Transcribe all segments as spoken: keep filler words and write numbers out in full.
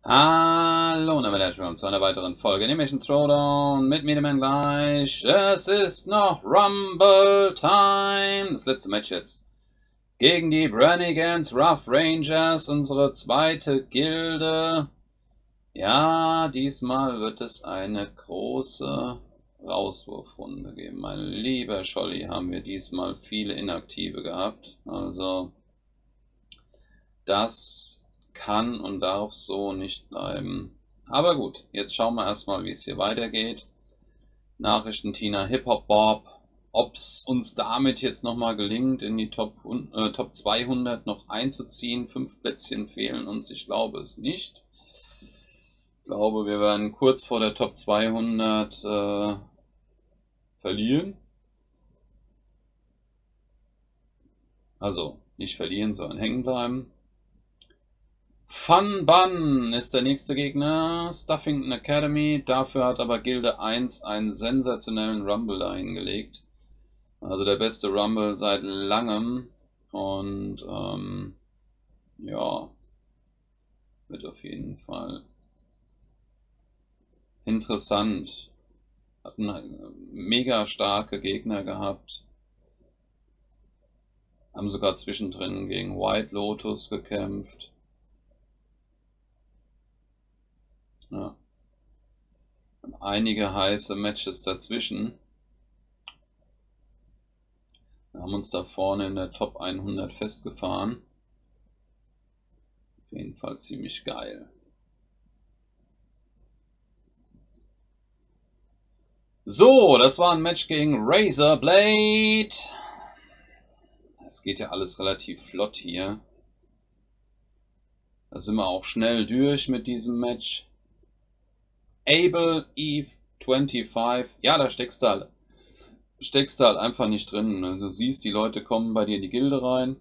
Hallo und damit herzlich willkommen zu einer weiteren Folge Animation Throwdown mit Medeman gleich. Es ist noch Rumble Time. Das letzte Match jetzt. Gegen die Brannigans Rough Rangers, unsere zweite Gilde. Ja, diesmal wird es eine große Rauswurfrunde geben. Mein lieber Scholli, haben wir diesmal viele Inaktive gehabt. Also, das kann und darf so nicht bleiben. Aber gut, jetzt schauen wir erstmal, wie es hier weitergeht. Nachrichten Tina Hip Hop Bob. Ob es uns damit jetzt nochmal gelingt, in die Top, äh, Top zweihundert noch einzuziehen. Fünf Plätzchen fehlen uns. Ich glaube es nicht. Ich glaube, wir werden kurz vor der Top zweihundert äh, verlieren. Also nicht verlieren, sondern hängen bleiben. Fun Bun ist der nächste Gegner. Stuffington Academy. Dafür hat aber Gilde eins einen sensationellen Rumble da hingelegt. Also der beste Rumble seit langem. Und ähm, ja, wird auf jeden Fall interessant. Hatten mega starke Gegner gehabt. Haben sogar zwischendrin gegen White Lotus gekämpft. Ja. Einige heiße Matches dazwischen. Wir haben uns da vorne in der Top hundert festgefahren. Auf jeden Fall ziemlich geil. So, das war ein Match gegen Razorblade. Es geht ja alles relativ flott hier. Da sind wir auch schnell durch mit diesem Match. Able Eve fünfundzwanzig. Ja, da steckst du halt, steckst du halt einfach nicht drin. Du siehst, die Leute kommen bei dir in die Gilde rein.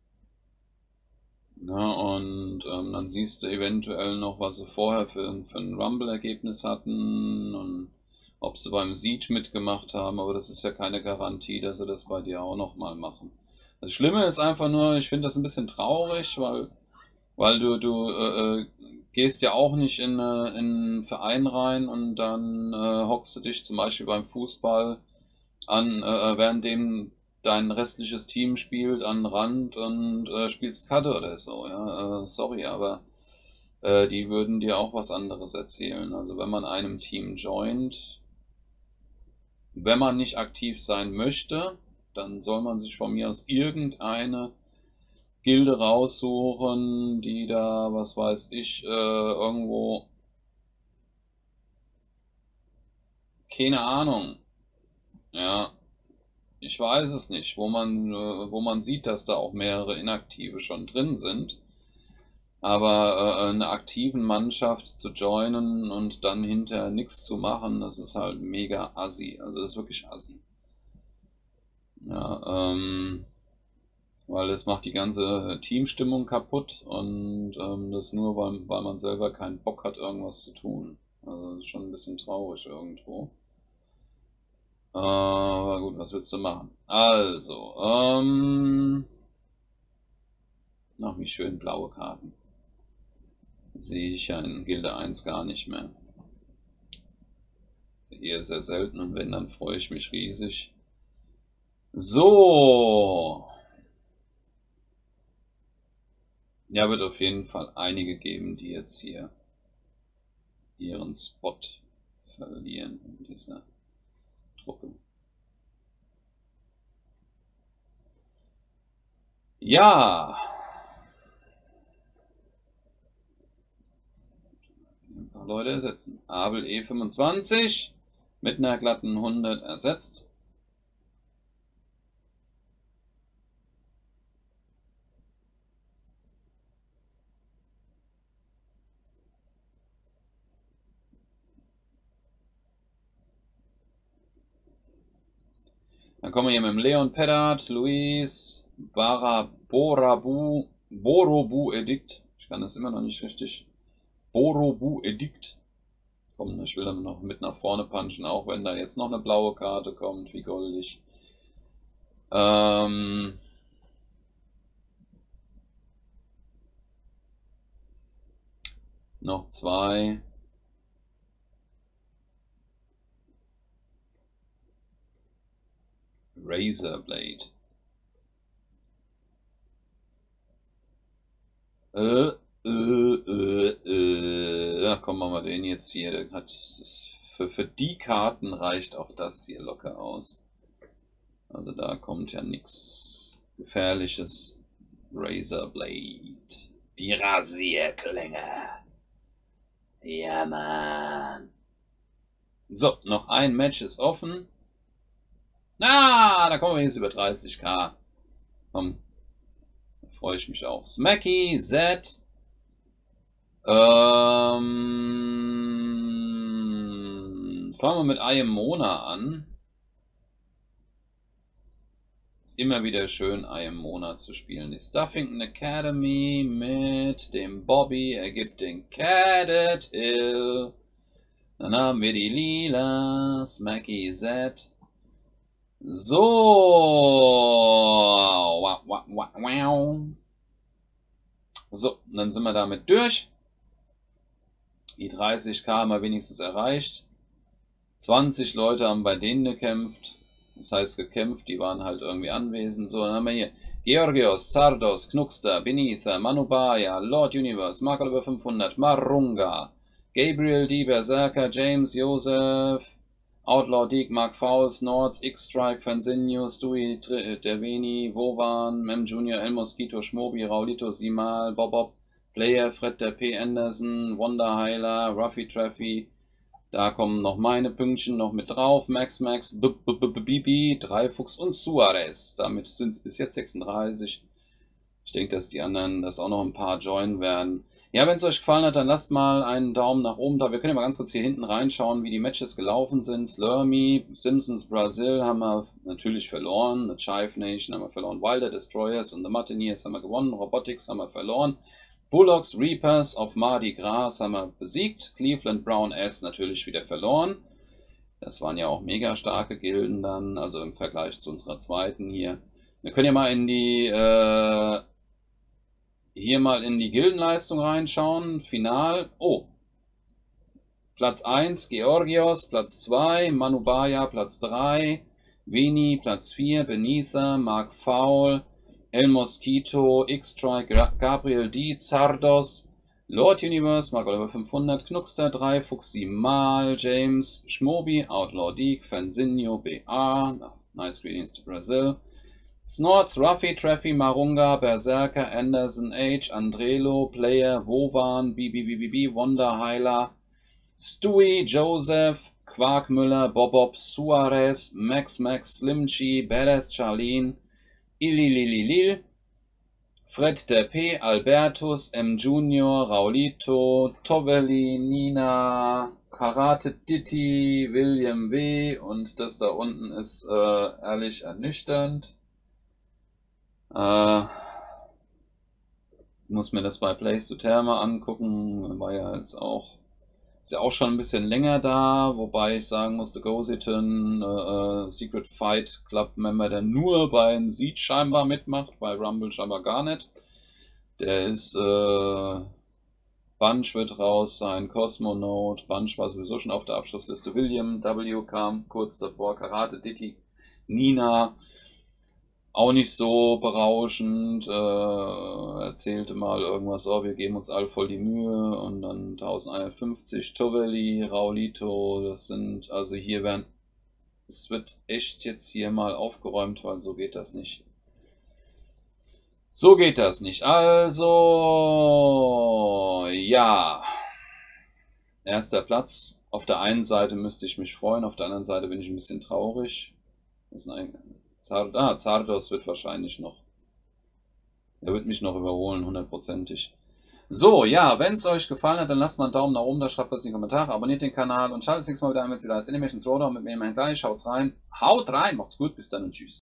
Ja, und ähm, dann siehst du eventuell noch, was sie vorher für, für ein Rumble-Ergebnis hatten und ob sie beim Siege mitgemacht haben, aber das ist ja keine Garantie, dass sie das bei dir auch nochmal machen. Das Schlimme ist einfach nur, ich finde das ein bisschen traurig, weil, weil du, du äh, gehst ja auch nicht in, äh, in einen Verein rein und dann äh, hockst du dich zum Beispiel beim Fußball an, äh, währenddem dein restliches Team spielt, an den Rand und äh, spielst Karte oder so. Ja? Äh, sorry, aber äh, die würden dir auch was anderes erzählen. Also wenn man einem Team joint, wenn man nicht aktiv sein möchte, dann soll man sich von mir aus irgendeine Gilde raussuchen, die da, was weiß ich, äh, irgendwo, keine Ahnung, ja, ich weiß es nicht, wo man, äh, wo man sieht, dass da auch mehrere Inaktive schon drin sind. Aber äh, eine aktiven Mannschaft zu joinen und dann hinterher nichts zu machen, das ist halt mega assi. Also das ist wirklich assi. Ja, ähm, weil das macht die ganze Teamstimmung kaputt und ähm, das nur, weil, weil man selber keinen Bock hat, irgendwas zu tun. Also das ist schon ein bisschen traurig irgendwo. Äh, aber gut, was willst du machen? Also, ähm, noch wie schön blaue Karten. Sehe ich ja in Gilde eins gar nicht mehr. Eher sehr selten und wenn, dann freue ich mich riesig. So. Ja, wird auf jeden Fall einige geben, die jetzt hier ihren Spot verlieren in dieser Truppe. Ja. Ein paar Leute ersetzen. Abel E fünfundzwanzig mit einer glatten hundert ersetzt. Dann kommen wir hier mit dem Leon Peddard, Luis, Baraborabu, Borobu Edikt. Ich kann das immer noch nicht richtig. Borobu Edikt. Komm, ich will dann noch mit nach vorne punchen, auch wenn da jetzt noch eine blaue Karte kommt, wie goldig. Ähm. Noch zwei. Razorblade. Äh, äh, äh, äh. Ja, komm, machen wir den jetzt hier. Der hat, für, für die Karten reicht auch das hier locker aus. Also da kommt ja nichts Gefährliches. Razorblade. Die Rasierklinge. Ja, Mann. So, noch ein Match ist offen. Ah, da kommen wir jetzt über dreißigtausend. Komm. Da freue ich mich auch. Smacky, Z. Ähm, fangen wir mit I Am Mona an. Ist immer wieder schön, I Am Mona zu spielen. Die Stuffington Academy mit dem Bobby ergibt den Cadet Hill. Dann haben wir die Lila, Smacky Z. So. Wow, wow, wow, wow. So, dann sind wir damit durch. Die dreißigtausend haben wir wenigstens erreicht. zwanzig Leute haben bei denen gekämpft. Das heißt gekämpft, die waren halt irgendwie anwesend. So, dann haben wir hier Georgios, Zardos, Knuckster, Benitha, Manubaya, Lord Universe, Mark über fünfhundert, Marunga, Gabriel D, Berserker, James, Joseph, Outlaw Deke, Mark Fowles, Nords, X-Strike, Fanzinho, Stewie, Derveni, Wovan, Mem Junior, El Mosquito, Schmobi, Raulito, Simal, Bobob, Player, Fred der P. Anderson, Wonderheiler, Ruffy Traffy. Da kommen noch meine Pünktchen noch mit drauf. Max Max, Bibi, Dreifuchs und Suarez. Damit sind es bis jetzt sechsunddreißig. Ich denke, dass die anderen das auch noch ein paar joinen werden. Ja, wenn es euch gefallen hat, dann lasst mal einen Daumen nach oben da. Wir können ja mal ganz kurz hier hinten reinschauen, wie die Matches gelaufen sind. Slurmy, Simpsons Brasil haben wir natürlich verloren. The Chive Nation haben wir verloren. Wilder Destroyers und The Mutineers haben wir gewonnen. Robotics haben wir verloren. Bullocks, Reapers auf Mardi Gras haben wir besiegt. Cleveland Brown S natürlich wieder verloren. Das waren ja auch mega starke Gilden dann, also im Vergleich zu unserer zweiten hier. Wir können ja mal in die äh, hier mal in die Gildenleistung reinschauen. Final. Oh. Platz eins Georgios, Platz zwei Manubaya, Platz drei Vini, Platz vier Benitha, Mark Fowl, El Mosquito, X-Strike, Gabriel D, Zardos, Lord Universe, Mark Oliver fünfhundert, Knuckster drei, Fuxi Mal, James, Schmobi, Outlaw Deke, Fanzinho, B A, Nice Greetings to Brazil, Snorts, Ruffy, Traffy, Marunga, Berserker, Anderson H, Andrelo, Player, Wovan, B B B B B, Wonderheiler, Stewie, Joseph, Quarkmüller, Bobob, Suarez, Max Max, Slimchi, Badass Charlene, Ililililil, Fred der P, Albertus, M Junior, Raulito, Toveli, Nina, Karate Ditti, William W. und das da unten ist äh, ehrlich ernüchternd. Äh, muss mir das bei Place to Therma angucken, war ja jetzt auch, ist ja auch schon ein bisschen länger da, wobei ich sagen musste, Gositon, äh, Secret Fight Club Member, der nur beim Siege scheinbar mitmacht, bei Rumble scheinbar gar nicht. Der ist, äh, Bunch wird raus sein, Cosmonaut, Bunch war sowieso schon auf der Abschlussliste, William W. kam kurz davor, Karate Ditti, Nina, auch nicht so berauschend, äh, erzählte mal irgendwas, oh, wir geben uns alle voll die Mühe und dann elfhundertfünfzig, Toveli, Raulito, das sind, also hier werden, es wird echt jetzt hier mal aufgeräumt, weil so geht das nicht. So geht das nicht. Also, ja, erster Platz. Auf der einen Seite müsste ich mich freuen, auf der anderen Seite bin ich ein bisschen traurig. Das ist ein Zard ah, Zardos wird wahrscheinlich noch. Er wird mich noch überholen, hundertprozentig. So, ja, wenn es euch gefallen hat, dann lasst mal einen Daumen nach oben da, schreibt was in die Kommentare, abonniert den Kanal und schaltet das nächste Mal wieder ein, wenn es wieder heißt Animation Throwdown mit mir immerhin gleich. Schaut's rein, haut rein, macht's gut, bis dann und tschüss.